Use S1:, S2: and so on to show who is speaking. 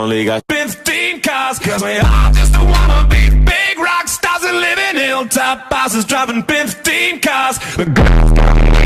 S1: only got 15 cars, cause we all just wanna be big rock stars and live in hilltop houses, driving 15 cars. The girls